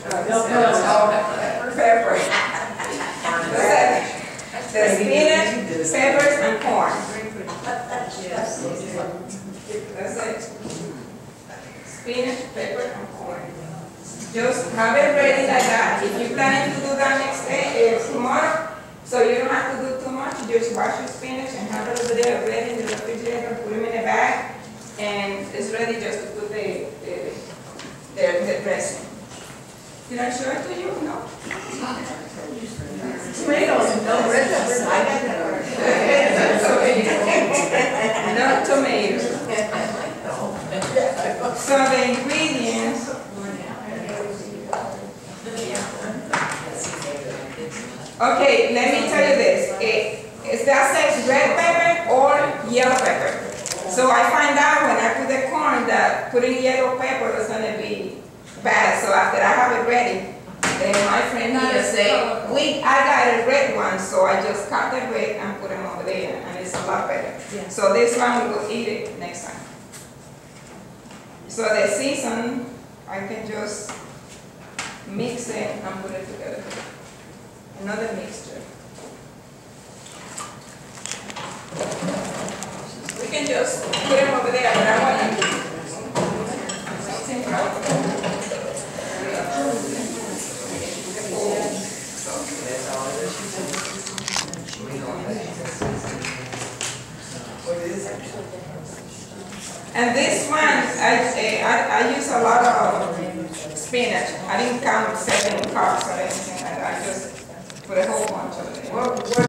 Pepper. The spinach, peppers, and corn. That's it. Spinach, pepper, and corn. Just have it ready like that. If you're planning to do that next day, tomorrow, so you don't have to do too much, you just wash your spinach and have it over there ready in the refrigerator, put them in a bag, and it's ready just to put the dressing. Did I show it to you? No? Tomatoes and no red peppers. No tomatoes. So the ingredients. Okay, let me tell you this. That says red pepper or yellow pepper. So I find out when I put the corn that putting yellow pepper is going to be bad. So after I have it ready, then my friend here say, I got a red one, so I just cut the red and put them over there, and it's a lot better. Yeah. So this one we will eat it next time. So the season, I can just mix it and put it together. Another mixture. We can just put them over there, but I want to something else. And this one, I use a lot of spinach. I didn't count 7 cups or anything like that. I just put a whole bunch of it.